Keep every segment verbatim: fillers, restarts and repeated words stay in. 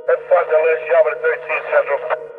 That's five Dallas, Yama thirteen Central.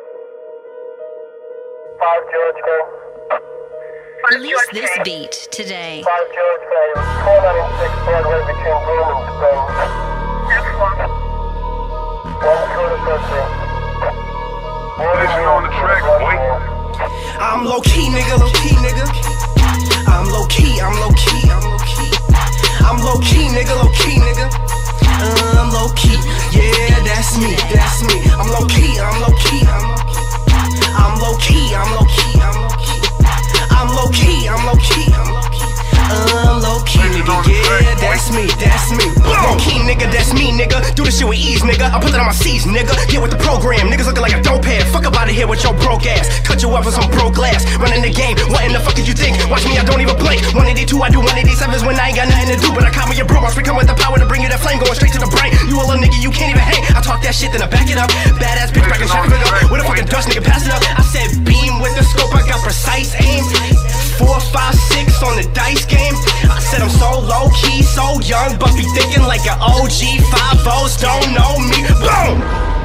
five George Go. Release this beat today. five George Go. four ninety-six Broadway between Bloom and Spring. That's one. one two to thirteen. Listen on the track, boy. I'm low key, nigga, low key, nigga. I'm low key, I'm low key, I'm low key. I'm low key, nigga, low key, nigga. Uh, I'm low key, yeah, that's me, that's me. I'm low key, I'm low key, I'm low key. I'm low key, I'm low key, I'm low key. I'm low key, I'm low key, I'm low key. Uh, I'm low key, nigga, yeah, that's me, that's me. Low key, nigga, that's me, nigga. Do this shit with ease, nigga. I put it on my C's, nigga. Get with the program, niggas looking like a dope head. Fuck up out of here with your broke ass. Cut you up with some broke glass. Running the game, what in the fuck did you think? Watch me, I don't even blink. one eighty-two, I do one eighty-sevens when I ain't got nothing to do. But I caught me your bro, watch me come with the power to bring you that flame, going straight to the brain. You a little nigga, you can't even hang. I talk that shit, then I back it up. Badass bitch, back in traffic up. With a fucking dust, nigga, pass it up. I said beam with the scope, I got precise aim. Four, five, six on the dice game. I said I'm so low key, so young, but be thinking like an O G. Five O's don't know me. Boom!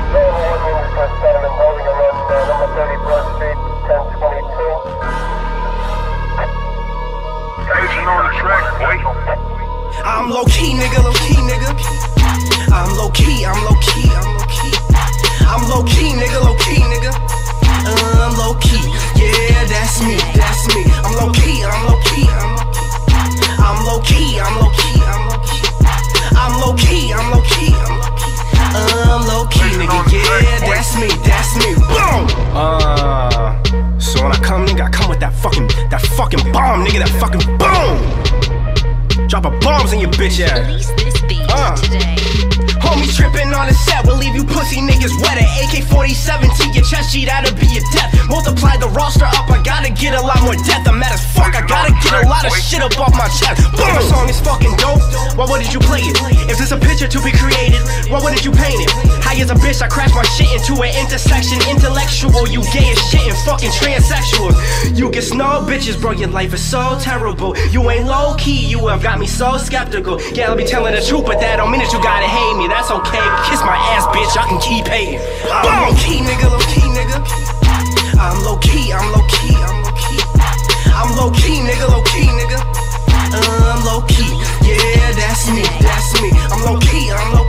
Listen on the track, boy. I'm low key, nigga, low key, nigga. I'm low key, I'm low key, I'm low key. I'm low key, nigga, low key, nigga. Uh, I'm low key, yeah, that's me, that's me. I'm low key, I'm low key, I'm low key. I'm low key, I'm low key, I'm low key. I'm low key, I'm low key, I'm low key. Uh, I'm low key, nigga, yeah, that's me, that's me. Boom! Uh, so when I come, nigga, I come with that fucking, that fucking bomb, nigga, that fucking boom! Dropping bombs in your bitch ass. Release this beat Uh. today. Homies trippin' on the set, will leave you pussy niggas wet. At A K forty-seven to your chest sheet, that'll be your death. Multiply the roster up, I gotta get a lot more depth. I'm mad as fuck, I gotta get a lot of shit up off my chest. Boom! The song is fucking dope, why wouldn't you play it? If there's a picture to be created, why wouldn't you paint it? High as a bitch, I crash my shit into an intersection. Intellectual, you gay as shit and fucking transsexual. You get snow bitches, bro, your life is so terrible. You ain't low key, you have got me so skeptical. Yeah, I'll be telling the truth, but that don't mean that you gotta hate me. That's okay, kiss my ass, bitch, I can keep hating. I'm low key, nigga, low key, nigga. I'm low key, I'm low key, I'm low key. I'm low key, nigga, low key, nigga. Uh, I'm low key, yeah, that's me, that's me. I'm low key, I'm low